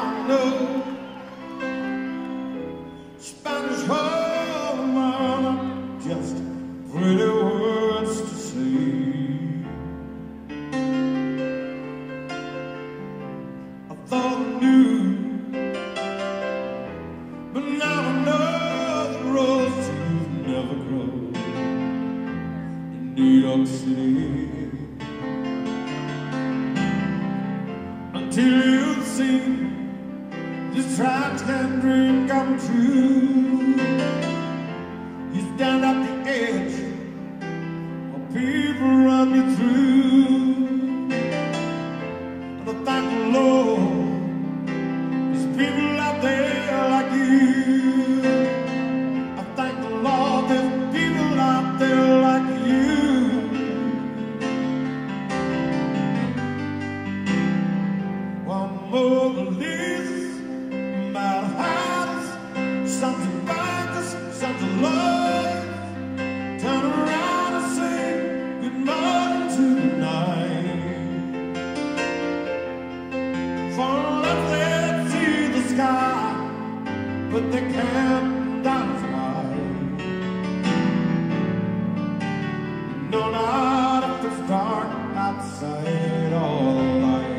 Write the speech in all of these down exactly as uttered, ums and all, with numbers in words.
know Spanish woman, just pretty words to say. I thought I knew, but now I know the roses never grow in New York City. Until you've seen this tragic dream come true, you stand at the edge while people run you through. And I thank the Lord there's people out there like you. I thank the Lord there's people out there like you. One more release, my heart's something like this, something love. Turn around and say good morning to the night. For love they see the sky, but they can't dance right. No, not if it's dark outside all night.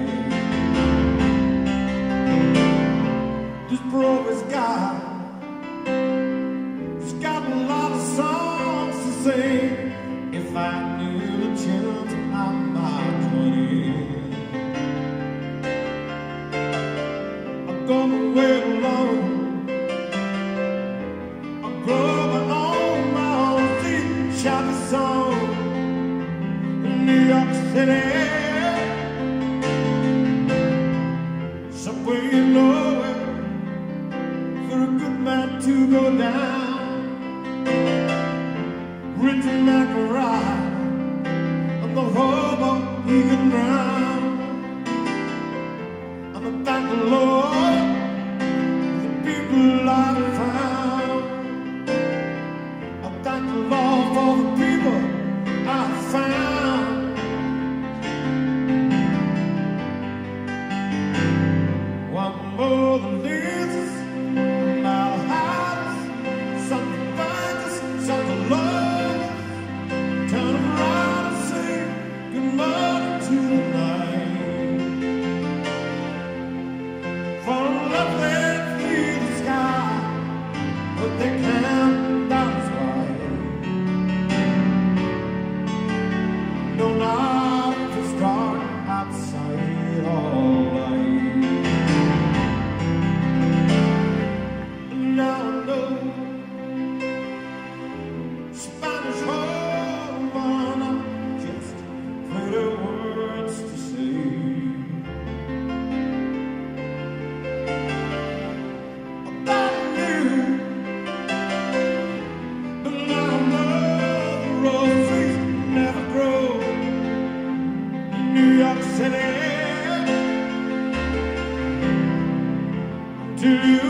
This broker's guy, he's got a lot of songs to sing. If I knew the chance, I might join in. I'm gonna wait alone. I'm growing on my own feet, shout the song in New York City. Somewhere you know it, for a good man to go down, rich man can ride, and the hobo he can drown. And I thank the Lord for the people I found. I thank the Lord for the people I found. One more than this, my heart, something like this, something love. Turn around and say good morning to the night. For love they feel the sky, but they can't dance right. No, not if it's dark outside all night. Now I know Spanish woman, just pretty words to say. I thought I knew, but now I know the roses never grow in New York City. Until you